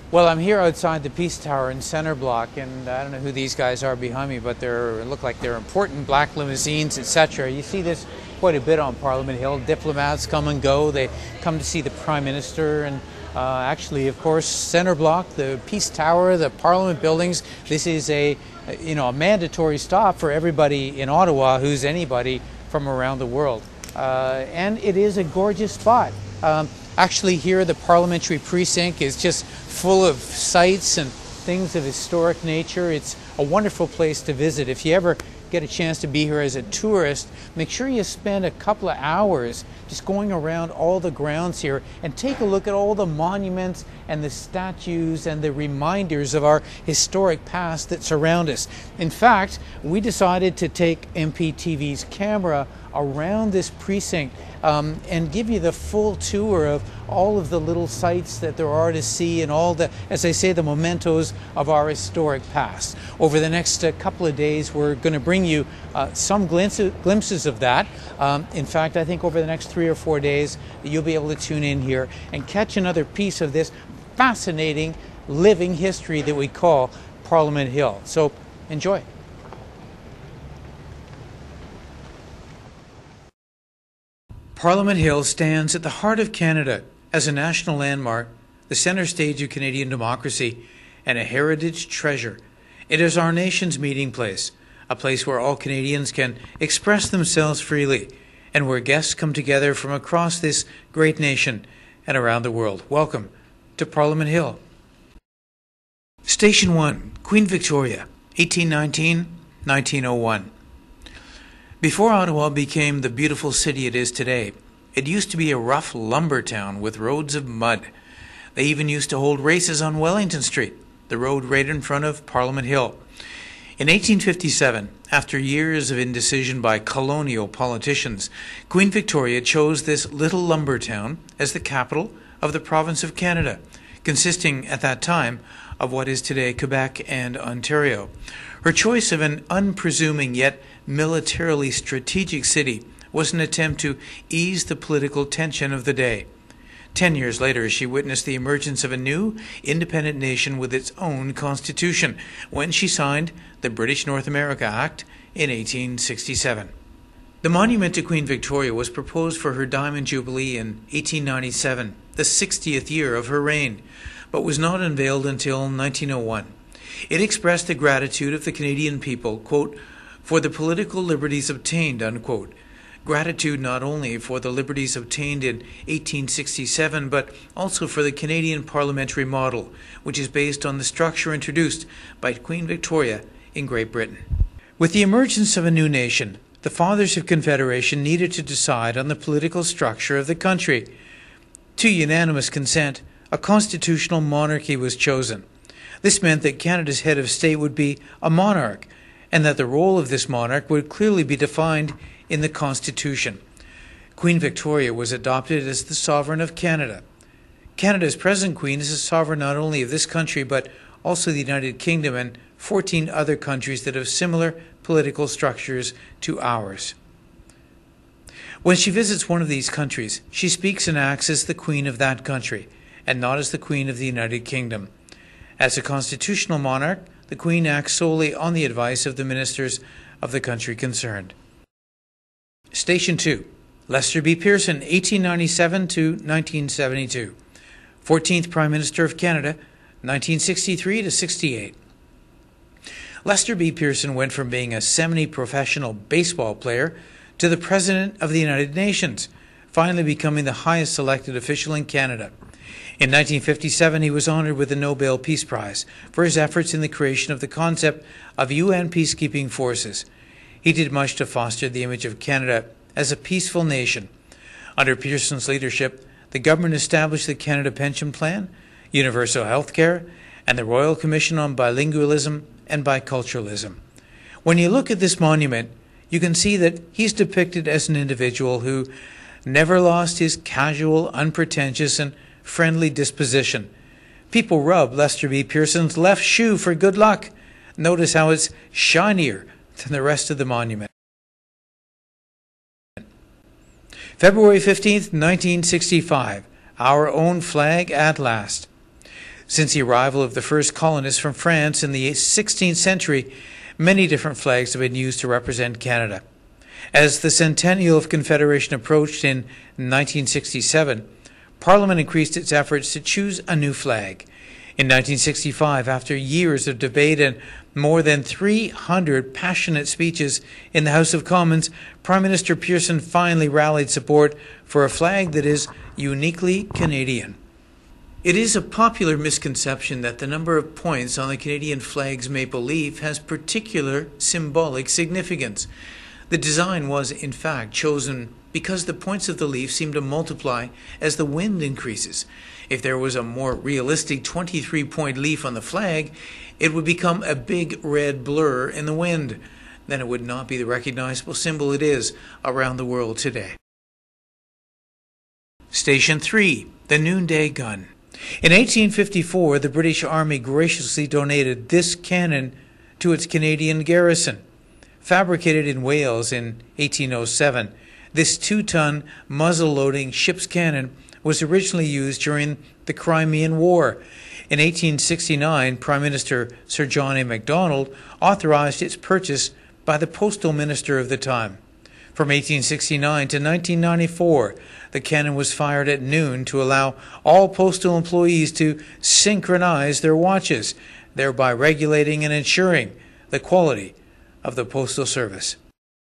Well, I'm here outside the Peace Tower in Center Block, and I don't know who these guys are behind me, but they look like they're important black limousines, etc. You see this quite a bit on Parliament Hill. Diplomats come and go. They come to see the Prime Minister, and actually, of course, Center Block, the Peace Tower, the Parliament buildings. This is a mandatory stop for everybody in Ottawa who's anybody from around the world, and it is a gorgeous spot. Actually, here the parliamentary precinct is just full of sights and things of historic nature. It's a wonderful place to visit. If you ever get a chance to be here as a tourist, make sure you spend a couple of hours just going around all the grounds here and take a look at all the monuments and the statues and the reminders of our historic past that surround us. In fact, we decided to take MPTV's camera around this precinct and give you the full tour of all of the little sites that there are to see and all the, as I say, the mementos of our historic past. Over the next couple of days, we're going to bring you some glimpses of that. In fact, I think over the next 3 or 4 days, you'll be able to tune in here and catch another piece of this fascinating living history that we call Parliament Hill. So enjoy. Parliament Hill stands at the heart of Canada as a national landmark, the centre stage of Canadian democracy, and a heritage treasure. It is our nation's meeting place, a place where all Canadians can express themselves freely, and where guests come together from across this great nation and around the world. Welcome to Parliament Hill. Station 1, Queen Victoria, 1819-1901. Before Ottawa became the beautiful city it is today, it used to be a rough lumber town with roads of mud. They even used to hold races on Wellington Street, the road right in front of Parliament Hill. In 1857, after years of indecision by colonial politicians, Queen Victoria chose this little lumber town as the capital of the province of Canada, consisting at that time of what is today Quebec and Ontario. Her choice of an unpresuming yet militarily strategic city was an attempt to ease the political tension of the day. 10 years later, she witnessed the emergence of a new, independent nation with its own constitution when she signed the British North America Act in 1867. The monument to Queen Victoria was proposed for her Diamond Jubilee in 1897, the 60th year of her reign, but was not unveiled until 1901. It expressed the gratitude of the Canadian people, quote, for the political liberties obtained, unquote. Gratitude not only for the liberties obtained in 1867, but also for the Canadian parliamentary model, which is based on the structure introduced by Queen Victoria in Great Britain. With the emergence of a new nation, the Fathers of Confederation needed to decide on the political structure of the country. To unanimous consent, a constitutional monarchy was chosen. This meant that Canada's head of state would be a monarch, and that the role of this monarch would clearly be defined in the Constitution. Queen Victoria was adopted as the sovereign of Canada. Canada's present queen is a sovereign not only of this country, but also the United Kingdom and 14 other countries that have similar political structures to ours. When she visits one of these countries, she speaks and acts as the queen of that country, and not as the queen of the United Kingdom. As a constitutional monarch, the Queen acts solely on the advice of the ministers of the country concerned. Station 2, Lester B. Pearson, 1897 to 1972. 14th Prime Minister of Canada, 1963 to 68. Lester B. Pearson went from being a semi-professional baseball player to the President of the United Nations, finally becoming the highest elected official in Canada. In 1957, he was honored with the Nobel Peace Prize for his efforts in the creation of the concept of UN peacekeeping forces. He did much to foster the image of Canada as a peaceful nation. Under Pearson's leadership, the government established the Canada Pension Plan, universal health care, and the Royal Commission on Bilingualism and Biculturalism. When you look at this monument, you can see that he's depicted as an individual who never lost his casual, unpretentious, and friendly disposition. People rub Lester B. Pearson's left shoe for good luck. Notice how it's shinier than the rest of the monument. February 15th, 1965. Our own flag at last. Since the arrival of the first colonists from France in the 16th century, many different flags have been used to represent Canada. As the centennial of Confederation approached in 1967, Parliament increased its efforts to choose a new flag. In 1965, after years of debate and more than 300 passionate speeches in the House of Commons, Prime Minister Pearson finally rallied support for a flag that is uniquely Canadian. It is a popular misconception that the number of points on the Canadian flag's maple leaf has particular symbolic significance. The design was, in fact, chosen because the points of the leaf seem to multiply as the wind increases. If there was a more realistic 23-point leaf on the flag, it would become a big red blur in the wind. Then it would not be the recognizable symbol it is around the world today. Station 3, the Noonday Gun. In 1854, the British Army graciously donated this cannon to its Canadian garrison. Fabricated in Wales in 1807, this 2-ton muzzle-loading ship's cannon was originally used during the Crimean War. In 1869, Prime Minister Sir John A. Macdonald authorized its purchase by the postal minister of the time. From 1869 to 1994, the cannon was fired at noon to allow all postal employees to synchronize their watches, thereby regulating and ensuring the quality of the postal service.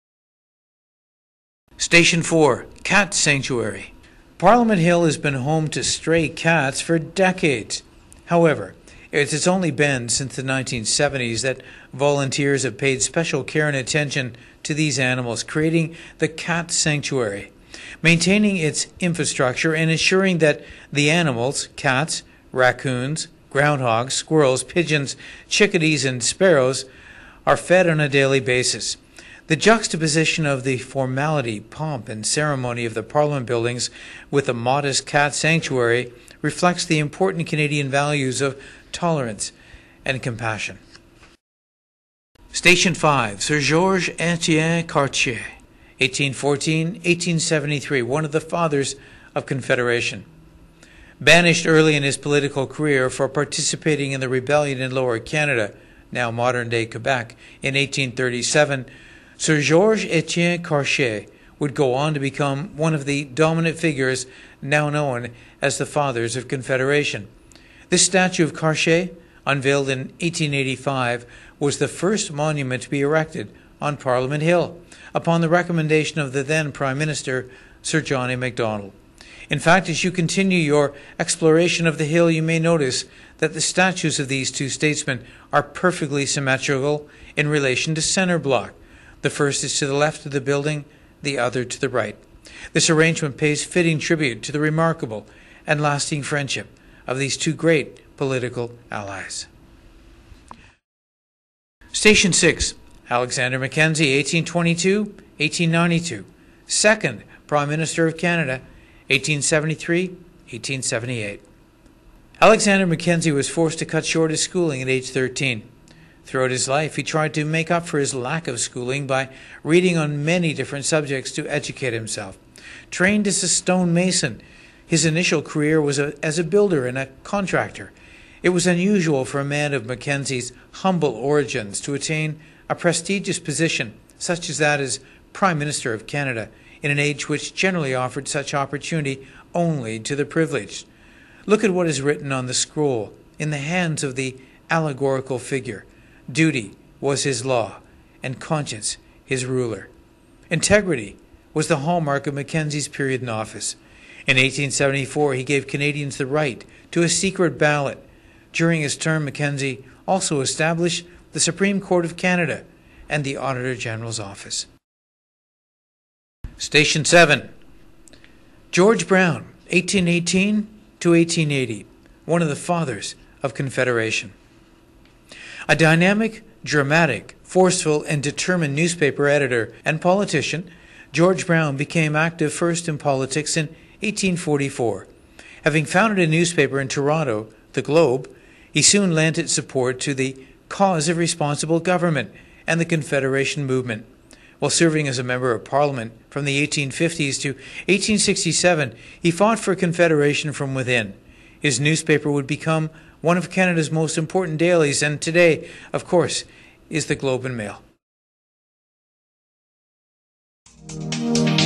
Station 4, Cat Sanctuary. Parliament Hill has been home to stray cats for decades. However, it's only been since the 1970s that volunteers have paid special care and attention to these animals, creating the Cat Sanctuary, maintaining its infrastructure and ensuring that the animals, cats, raccoons, groundhogs, squirrels, pigeons, chickadees, and sparrows, are fed on a daily basis. The juxtaposition of the formality, pomp, and ceremony of the Parliament buildings with the modest cat sanctuary reflects the important Canadian values of tolerance and compassion. Station 5, Sir Georges Etienne Cartier, 1814-1873, one of the fathers of Confederation. Banished early in his political career for participating in the rebellion in Lower Canada, now modern-day Quebec, in 1837, Sir Georges Etienne Cartier would go on to become one of the dominant figures now known as the Fathers of Confederation. This statue of Cartier, unveiled in 1885, was the first monument to be erected on Parliament Hill, upon the recommendation of the then Prime Minister, Sir John A. Macdonald. In fact, as you continue your exploration of the hill, you may notice that the statues of these two statesmen are perfectly symmetrical in relation to center block. The first is to the left of the building, the other to the right. This arrangement pays fitting tribute to the remarkable and lasting friendship of these two great political allies. Station 6, Alexander Mackenzie, 1822-1892, second Prime Minister of Canada, 1873-1878. Alexander Mackenzie was forced to cut short his schooling at age 13. Throughout his life, he tried to make up for his lack of schooling by reading on many different subjects to educate himself. Trained as a stonemason, his initial career was as a builder and a contractor. It was unusual for a man of Mackenzie's humble origins to attain a prestigious position such as that as Prime Minister of Canada in an age which generally offered such opportunity only to the privileged. Look at what is written on the scroll in the hands of the allegorical figure. Duty was his law, and conscience his ruler. Integrity was the hallmark of Mackenzie's period in office. In 1874, he gave Canadians the right to a secret ballot. During his term, Mackenzie also established the Supreme Court of Canada and the Auditor General's office. Station 7, George Brown, 1818-1880, one of the fathers of Confederation. A dynamic, dramatic, forceful, and determined newspaper editor and politician, George Brown became active first in politics in 1844. Having founded a newspaper in Toronto, The Globe, he soon lent its support to the cause of responsible government and the Confederation movement. While serving as a member of Parliament from the 1850s to 1867, he fought for Confederation from within. His newspaper would become one of Canada's most important dailies, and today, of course, is the Globe and Mail.